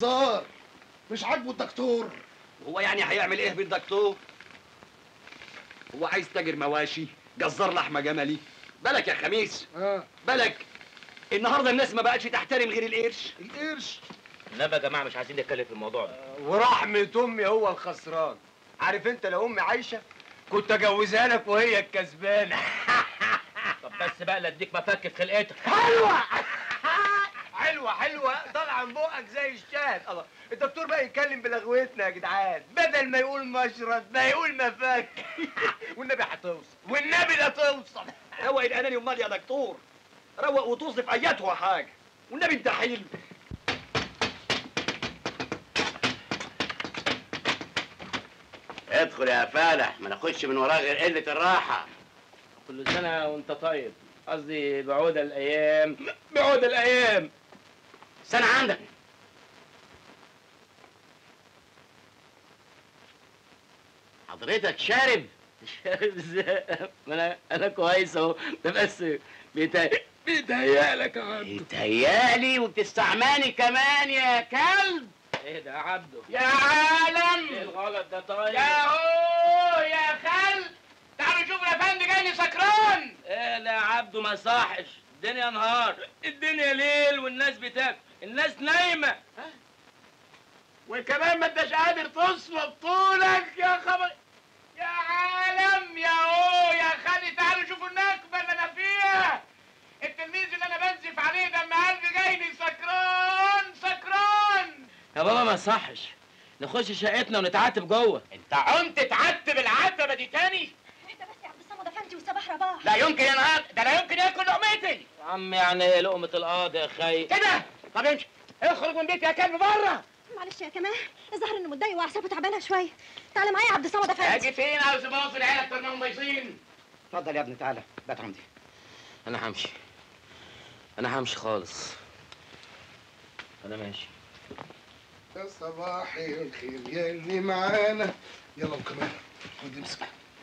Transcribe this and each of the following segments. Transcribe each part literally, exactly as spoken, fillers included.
العطار مش عاجبه الدكتور. هو يعني هيعمل ايه بالدكتور؟ هو عايز تاجر مواشي، جزار لحمه جملي؟ بالك يا خميس، اه بالك النهارده الناس ما بقتش تحترم غير القرش. القرش؟ النبي يا جماعه مش عايزين نتكلم في الموضوع ده. ورحمة امي هو الخسران. عارف انت لو امي عايشه كنت اجوزها لك وهي الكسبانه. طب بس بقى لا اديك مفك في خلقتك. حلوه حلوه حلوه طالعه من بقك زي الشاهد. الله، الدكتور بقى يتكلم بلغوتنا يا جدعان، بدل ما يقول مشرط ما يقول مفك. والنبي هتوصل، والنبي لا توصل. روق الاناني امال يا دكتور، روق وتوصف اياتها حاجه والنبي انت حلو. ادخل يا فالح، ما ناخدش من وراه غير قله الراحه. كل سنه وانت طيب، قصدي بعود الايام، بعود الايام. سنه عندك. حضرتك شارب؟ شارب ازاي؟ ما انا انا كويس اهو، ده بس بيتهيأ بيتهيألك يا عبده. بيتهيألي وبتستعماني كمان يا كلب. ايه ده يا عبده؟ يا عالم ايه الغلط ده طيب؟ يا هو يا خل، تعالوا شوفوا الافندي جاي سكران. ايه ده يا عبده ما صاحش، الدنيا نهار، الدنيا ليل والناس بتاكل، الناس نايمه. وكمان ما انتش قادر تصفى بطولك يا خبر. يا عالم يا هو يا خالي، تعالوا شوفوا النكبه اللي انا فيها. التلميذ اللي انا بنزف عليه ده اما قلبي جايني سكران سكران. يا بابا ما صحش، نخش شقتنا ونتعاتب جوه. انت عمت تعتب العتبه دي تاني؟ اهدى بس يا عبد الصمد افندي والصباح رباح. لا يمكن يا نهار، ده لا يمكن ياكل لقمتي. يا عم يعني ايه لقمه القاضي يا خي؟ كده طب امشي، اخرج من بيتي يا كلب بره. معلش يا كمال، الظاهر انه متضايق واعصابه تعبانه شويه. تعالى معايا يا عبد الصمد افندي. اجي فين؟ عاوز ابوظ العيله اكتر ما هم بايظين. اتفضل يا ابني تعالى، بات عندي. انا همشي، انا همشي خالص، انا ماشي. يا صباح الخير يا اللي معانا. يلا وكمان خد امسك.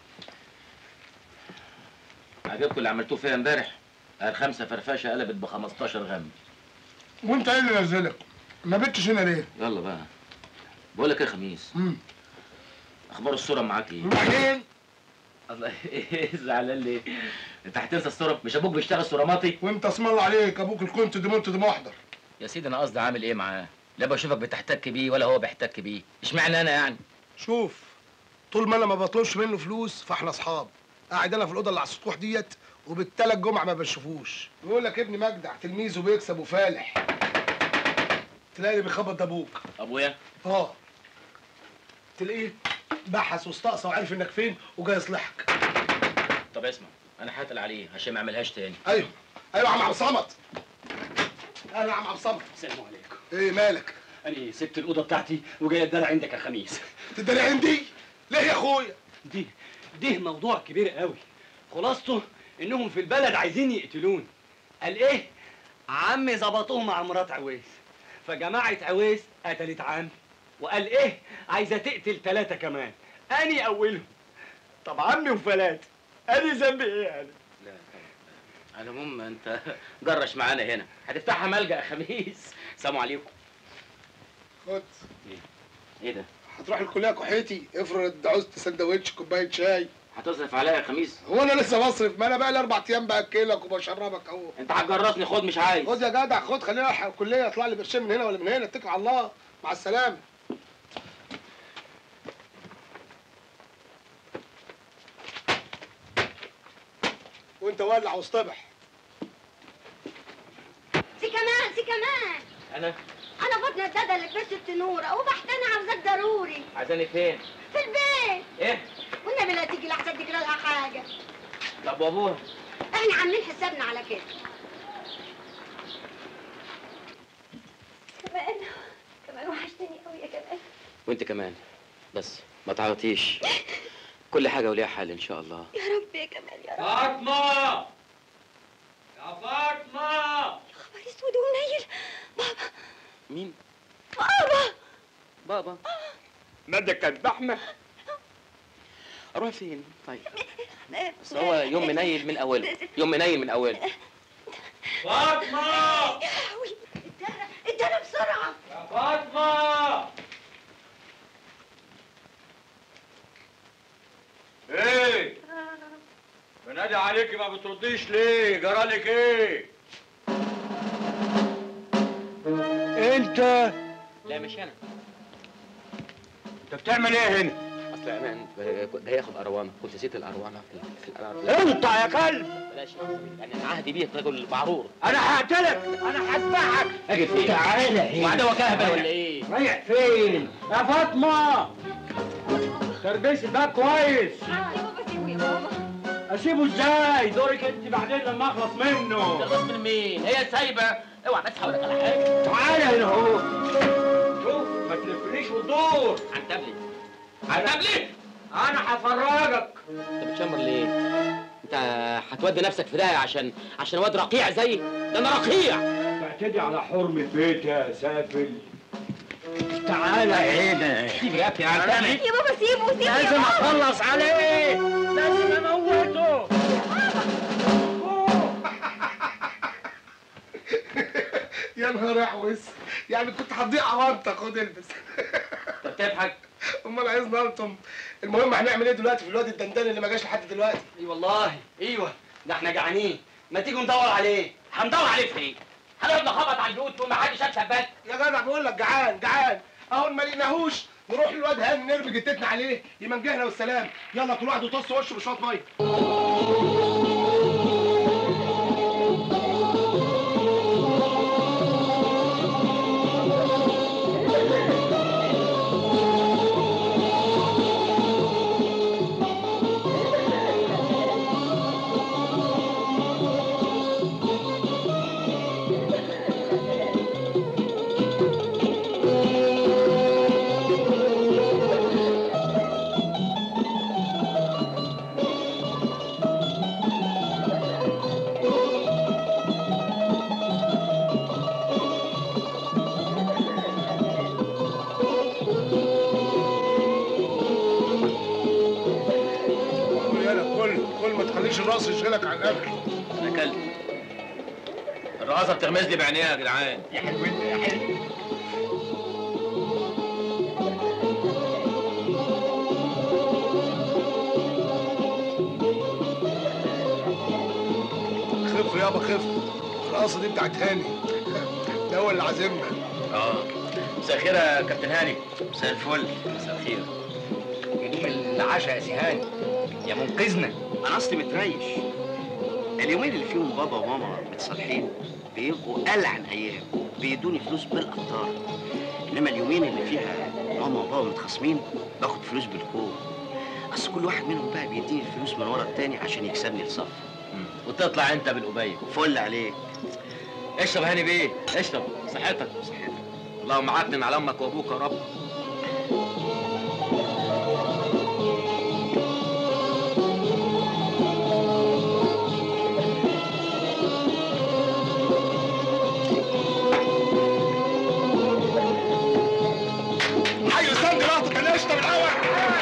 عجبكم اللي عملتوه فيا امبارح؟ الخمسه فرفشه قلبت ب خمستاشر غم. وانت ايه اللي نزلك؟ ما بتش هنا ليه؟ يلا بقى، بقول لك ايه يا خميس؟ امم اخبار الصوره معاك ايه؟ وبعدين؟ الله ايه زعلان ليه؟ انت هتنسى الصوره؟ مش ابوك بيشتغل صوراماتي؟ وانت اسم الله عليك ابوك الكنت دمنت دم احضر. يا سيدي انا قصدي عامل ايه معاه؟ لا بشوفك بتحتك بيه ولا هو بيحتك بيه، اشمعنى انا يعني؟ شوف، طول ما انا ما بطلبش منه فلوس فاحنا اصحاب. قاعد انا في الاوضه اللي على السطوح ديت وبالتلات جمعه ما بشوفوش. يقول لك ابني مجدع تلميذه بيكسب وفالح، تلاقي اللي بيخبط ده ابوك. ابويا؟ اه، تلاقيه بحث واستقصى وعارف انك فين وجاي يصلحك. طب اسمع، انا هاتل عليه عشان ما اعملهاش تاني. ايوه ايوه يا عم عبد الصمد. انا يا عم عبد الصمد. السلام عليكم. ايه مالك؟ انا سبت الاوضه بتاعتي وجاي اتدلع عندك يا خميس. تدري عندي؟ ليه يا اخويا؟ دي دي موضوع كبير قوي، خلاصته انهم في البلد عايزين يقتلوني. قال ايه؟ عمي ظبطوه مع مرات عويس، فجماعه عويس قتلت عمي، وقال ايه؟ عايزه تقتل ثلاثه كمان، اني اولهم. طب عمي وفلات، اني ذنبي ايه يعني؟ لا على العموم انت جرش معانا هنا، هتفتحها ملجأ يا خميس. سلام عليكم. خد. ايه؟ ايه ده؟ هتروح الكليه كحيتي، افرض عوزت سندوتش كوبايه شاي. هتصرف عليا يا خميس؟ هو انا لسه بصرف؟ ما انا بقى لي اربع ايام باكلك وبشربك اهو. انت هتجرسني، خد مش عايز. خد يا جدع خد، خلينا الحق الكليه يطلع لي قرشين من هنا ولا من هنا، اتكل على الله، مع السلامه. وانت ولع واصطبح. سي كمان سي كمان. انا؟ انا فاطمه الداده اللي في بيت النوره وبحتني عاوزاك ضروري. عايزاني فين؟ في البيت. ايه؟ والنبي لا تيجي لحسن تجرى لها حاجه. طب وابوها؟ احنا عاملين حسابنا على كده. كمان كمان وحشتني قوي يا كمان. وانت كمان، بس ما تعيطيش، كل حاجه وليها حل ان شاء الله. يا رب يا كمال يا رب. فاطمه يا فاطمه. يا خبر اسود ومنيل. بابا. مين؟ بابا. بابا؟ مادة كانت بحمه. اروح فين؟ طيب بس هو يوم منيل من اوله، يوم منيل من اوله. فاطمه يا لهوي، ادانا ادانا بسرعه يا فاطمه. عليكي ما بترديش ليه؟ جرالك ايه؟ انت؟ لا مش انا. انت بتعمل ايه هنا؟ اصل انا جاي اخد اروانه، كنت نسيت الاروانه في ال- في الأروانة. انت يا كلب! بلاش يعني انا عهدي بيك رجل معرور. انا هقتلك، انا هذبحك. اجي فين؟ تعالى هنا. وعدوك اهبل ولا ايه؟ رايح فين؟ يا فاطمه! تربيش الباب كويس. يا بابا سيبه يا بابا. اسيبه ازاي؟ دورك انت بعدين لما اخلص منه. تخلص من مين؟ هي سايبه. اوعى بس هقول لك على حاجه. تعالى هنا اهو. شوف ما تلفليش وتدور. عنتبلي عنتبلي. انا هفرجك. انت بتشمر ليه؟ انت هتودي نفسك في داهيه عشان عشان واد رقيع زيي؟ ده انا رقيع. تعتدي على حرمة بيتي يا سافل. تعالى هنا. سيب يا ابني عنتبلي. يا بابا سيبه سيبه يا لازم بابا. اخلص عليه. لازم اموته. يا نهار احوس، يعني كنت هتضيع عوانتك. خد البس. انت بتضحك؟ امال عايزني الطم. المهم هنعمل ايه دلوقتي في الواد الدندان اللي ما جاش لحد دلوقتي؟ اي والله ايوه، ده احنا جعانين، ما تيجوا ندور عليه. هندور عليه فين؟ هنقعد نخبط على البيوت وما حدش هتثبت. يا جدع بقول لك جعان جعان اهو، ما لقيناهوش نروح للواد هاني نرمي جتتنا عليه يمنجهنا والسلام. يلا كل واحد يطص وشه بشويه ميه. الراس يشغلك عن الاكل. انا كلب. الرقاصه بتغمز لي بعينيها يا جدعان. يا حلو انت يا حلو. خف يابا خف، الرقاصه دي بتاعت هاني. ده هو اللي عازمنا. اه مساء الخير يا كابتن هاني. مساء الفل. مساء الخير. هدوم العشاء يا سي هاني يا منقذنا. انا اصلي متريش. اليومين اللي فيهم بابا وماما متصالحين بيبقوا ألعن ايام، بيدوني فلوس بالقطار. انما اليومين اللي فيها ماما وبابا متخاصمين باخد فلوس بالكوم. اصل كل واحد منهم بقى بيديني الفلوس من ورا التاني عشان يكسبني الصف. وتطلع انت بالقبيل. فل عليك. اشرب هاني بيه، اشرب. صحتك. صحتك. اللهم عكنن على امك وابوك يا رب. حيو استنى لقطة القشطة بالأول.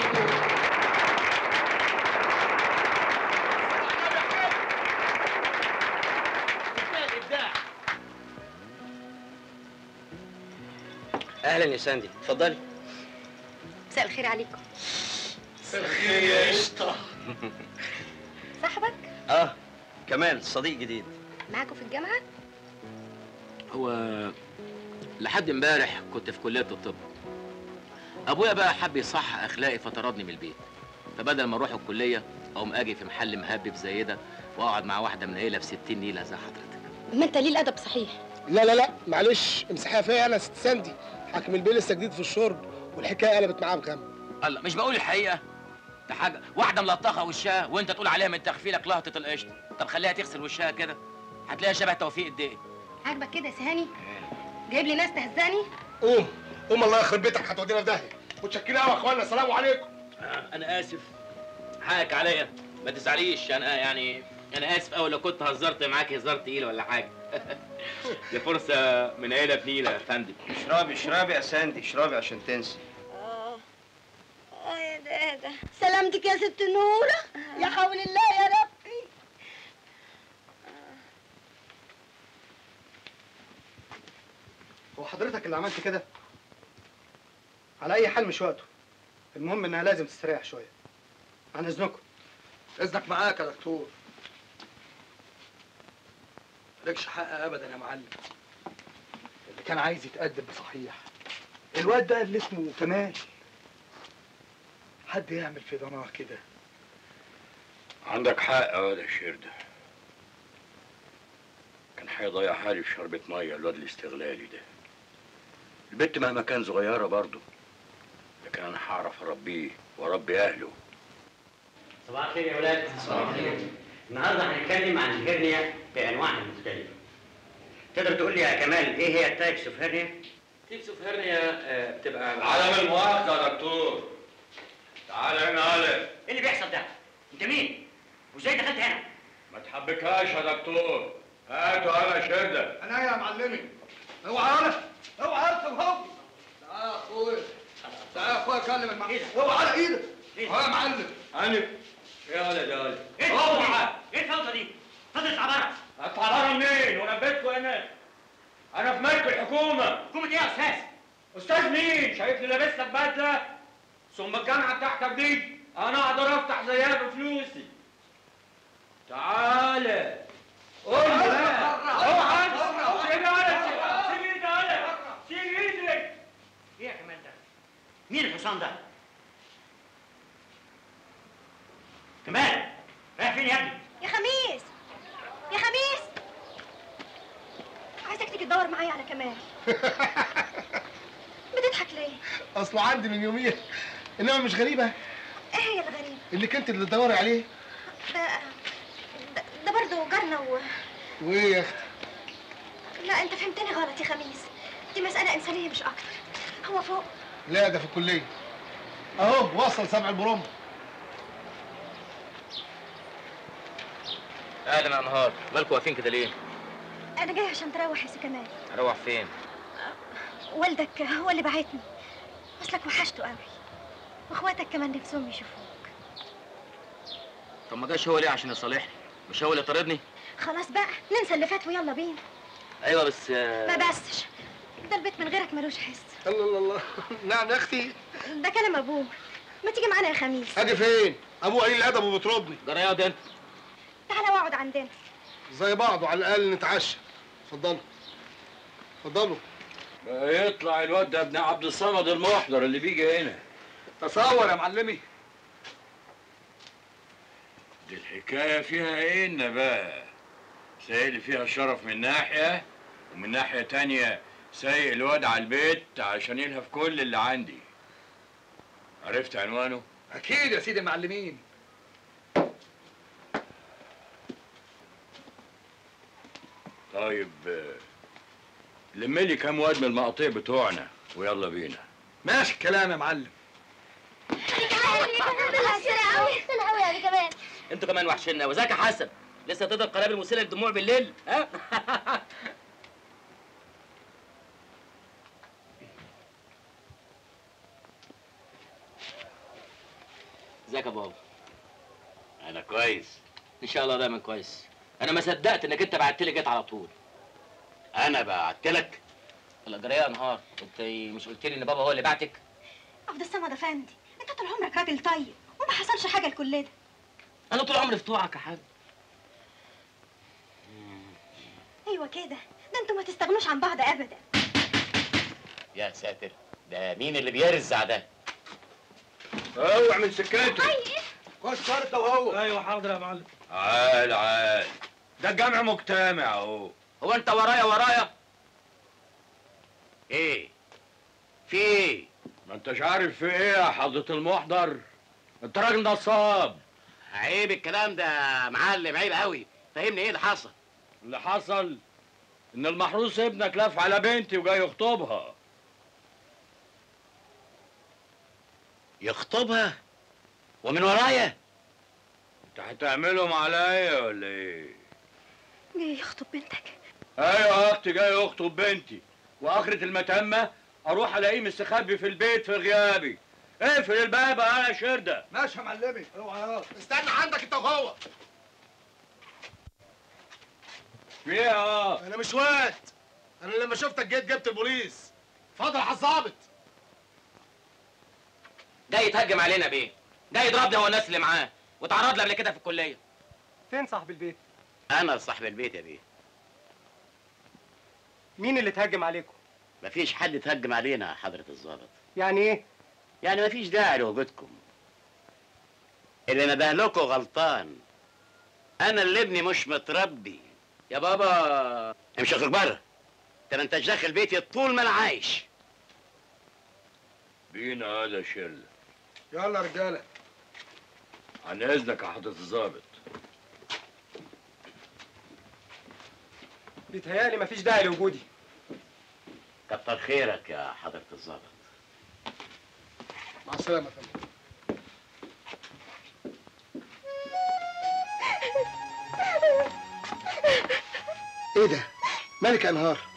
اهلا يا ساندي، اتفضلي. مساء الخير عليكم. مساء الخير يا قشطة. صاحبك اه كمال صديق جديد. معاكم في الجامعة؟ هو لحد امبارح كنت في كلية الطب. ابويا بقى حب يصحح اخلاقي فطردني من البيت. فبدل ما اروح الكلية اقوم اجي في محل مهبب زي ده واقعد مع واحدة منيلة في ستين نيلة زي حضرتك. ما انت ليه الادب صحيح. لا لا لا معلش امسحيها فيا انا ست ساندي. حاكم البيه لسه جديد في الشرب والحكايه قلبت معاه بغم. الله، مش بقول الحقيقة؟ ده حاجة واحدة ملطخة وشها وانت تقول عليها من تخفيلك لهطة القشطة. طب خليها تغسل وشها كده هتلاقيها شبه توفيق الدقي. عاجبك كده يا سهاني؟ جايب لي ناس تهزاني؟ قوم قوم الله يخرب بيتك هتودينا في داهيه. متشكرين قوي يا اخوانا، السلام عليكم. آه انا اسف، حقك عليا، ما تزعليش. انا يعني انا اسف قوي لو كنت هزرت معاك هزار تقيل ولا حاجه. دي فرصه من عيله بنيله يا فندم. اشربي اشربي يا ساندي، اشربي عشان تنسي. اه اه يا دادا. سلامتك يا ست نورة. يا حول الله يا ربي. هو حضرتك اللي عملت كده؟ على أي حال مش وقته. المهم إنها لازم تستريح شوية. عن إذنكم. اذنك معاك يا دكتور. مالكش حق ابدا يا معلم. اللي كان عايز يتقدم بصحيح الواد ده اللي اسمه كمال. حد يعمل في ضناه كده. عندك حق يا واد يا شردة. كان هيضيع حالي في شربة ميه الواد الاستغلالي ده. البت مهما كان صغيرة برضه، لكن أنا هعرف أربيه وأربي أهله. صباح الخير يا ولاد. صباح الخير. النهارده هنتكلم عن الهرنيا بأنواعها المختلفة. تقدر تقول لي يا كمال إيه هي التايبس اوف هرنيا؟ تيبس اوف هرنيا آه، بتبقى عدم المؤاخذة يا دكتور. تعال هنا يا ألف. إيه اللي بيحصل ده؟ أنت مين؟ وإزاي دخلت هنا؟ ما تحبكهاش يا دكتور. هاتوا أنا شردة. انا يا معلمي. اوعى انا اوعى انت وهو. تعال يا اخويا تعال يا اخويا كلم المعلم. اوعى على ايدك. اه يا معلم. ألف. يا ولد يا ولد. إيه اوعى. إيه الفوضى دي؟ اتفضل اطلع بره. أطلع بره منين؟ وأنا في بيتكم هنا. أنا في ملك الحكومة. حكومة إيه يا أستاذ؟ أستاذ مين؟ شايفني لابس لك بدلة؟ ثم الجامعة بتاعتك دي أنا أقدر أفتح زيها بفلوسي. تعالى. قول لي بقى. اوعى. سيب ايدك. سيب ايدك. سيب ايدك. إيه يا كمال ده؟ مين الحصان ده؟ كمال رايح فين يا ابني؟ يا خميس يا خميس عايزك تيجي تدور معايا على كمال. بتضحك ليه؟ اصله عندي من يومين، انما مش غريبه. ايه هي الغريبة؟ اللي كنت اللي تدوري عليه. ده ده, ده برضه جارنا و... وايه يا اختي؟ لا انت فهمتني غلط يا خميس، دي مسألة إنسانية مش أكتر. هو فوق. لا ده في الكليه اهو وصل سبع البروم. اهلا يا انهار، مالكوا واقفين كده ليه؟ أنا جاي عشان تروح يا سي كمال. اروح فين؟ والدك هو اللي بعتني، أصلك وحشته قوي، وإخواتك كمان نفسهم يشوفوك. طب ما جاش هو ليه عشان يصالحني؟ مش هو اللي طاردني؟ خلاص بقى ننسى اللي فات ويلا بينا. ايوه بس ما بسش، ده البيت من غيرك ملوش حس. الله الله الله. نعم يا اختي. ده كلام أبوه. ما تيجي معانا يا خميس؟ اجي فين؟ ابوه قليل الادب وبيطردني. جرى ياض انت. تعالى واقعد عندنا. زي بعض وعلى الاقل نتعشى. اتفضلوا اتفضلوا. يطلع الواد ده ابن عبد الصمد المحضر اللي بيجي هنا. تصور يا معلمي. دي الحكاية فيها ايه بقى؟ سايق فيها الشرف من ناحية، ومن ناحية تانية سايق الواد على البيت عشان يلهف كل اللي عندي. عرفت عنوانه؟ اكيد يا سيدي المعلمين. طيب لم لي كام واد من المقاطيع بتوعنا ويلا بينا. ماشي الكلام يا معلم. قوي يا كمان. انتوا كمان وحشنا. وذاك يا حسن، لسه تضرب قنابل مسيله للدموع بالليل؟ ها؟ ازيك يا بابا؟ انا كويس ان شاء الله دايما كويس. انا ما صدقت انك انت بعت لي جيت على طول. انا بعت لك؟ الاجريه يا نهار، انت مش قلت لي ان بابا هو اللي بعتك؟ عبد الصمد افندي، انت طول عمرك راجل طيب وما حصلش حاجه لكل ده. انا طول عمري في طوعك يا حاج. ايوه كده، ده انتوا ما تستغنوش عن بعض ابدا. يا ساتر، ده مين اللي بيرزع ده؟ اوعى من سكته. خش شرطه وهو. ايوه حاضر يا معلم. عال عال، ده الجمع مجتمع اهو. هو انت ورايا ورايا؟ ايه؟ في ايه؟ ما انتش عارف في ايه يا حضرة المحضر؟ انت راجل نصاب. عيب الكلام ده يا معلم، عيب قوي. فهمني ايه اللي حصل؟ اللي حصل ان المحروس ابنك لف على بنتي وجاي يخطبها. يخطبها؟ ومن ورايا؟ انت هتعملهم عليا ولا ايه؟ جاي يخطب بنتك؟ ايوه يا اختي، جاي يخطب بنتي، واخرة المتمة اروح الاقيه مستخبي في البيت في غيابي. اقفل الباب يا شردة. ماشي يا معلمي. اوعى. استنى عندك انت وهو. في ايه يا؟ انا مش واد. انا لما شفتك جيت جبت البوليس. اتفضل على الظابط. جاي يتهجم علينا بيه، جاي يضربني هو الناس اللي معاه، واتعرض لي قبل كده في الكليه. فين صاحب البيت؟ انا صاحب البيت يا بيه. مين اللي اتهجم عليكم؟ مفيش حد اتهجم علينا يا حضرة الظابط. يعني ايه؟ يعني مفيش داعي لوجودكم. اللي ندهلكوا غلطان. انا اللي ابني مش متربي. يا بابا امشي اخرج بره. انت ما انتش داخل بيتي طول ما انا عايش. بينا هذا شله. يلا رجاله. عن اذنك يا حضرة الظابط. بيتهيألي مفيش داعي لوجودي. كتر خيرك يا حضرة الظابط. مع السلامه يا فندم. ايه ده؟ مالك يا انهار؟